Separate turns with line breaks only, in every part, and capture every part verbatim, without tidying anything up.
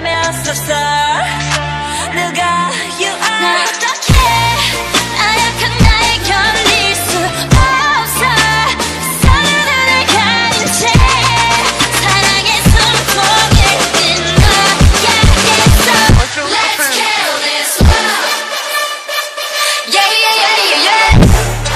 끝나면 섭섭 누가 you are
난 어떻게 나약한 나에 견딜 수 없어 서로를 가린 채 사랑의 손목에 끈 너야겠어 Let's kill this world Yeah yeah yeah yeah yeah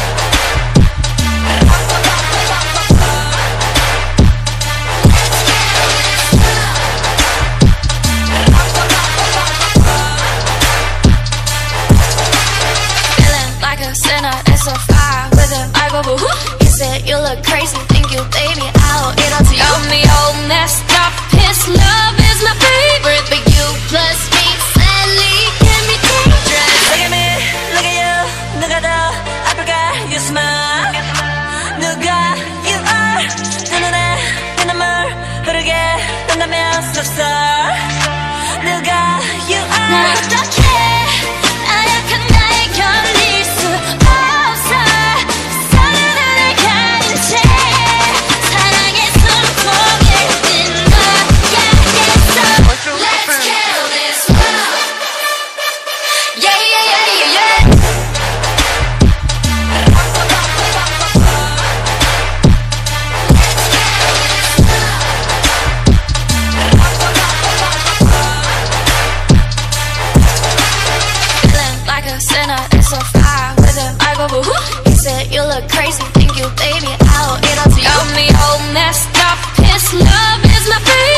Sinner, it's a fire with a Bible, but who? He said you look crazy, think you baby, I'll eat all to you. Got me all messed up, his love is my favorite, but you plus me, sadly, can be dangerous.
Look at me, look at you 누가 더 아플까 you smile 누가 you are 두 눈에 피눈물 흐르게 끝나면 섭섭 누가 you are
난 어떻게 나약한 나에 견딜 수 없어 서로를 가린 채 사랑의 손목에 끈 너야겠어 Let's kill this world Yeah yeah yeah yeah yeah Feeling like a sinner, it's a fire with a Bible, but who? He said you look crazy, think you baby, I'll eat all to you. Got me all messed up, his love is my favorite.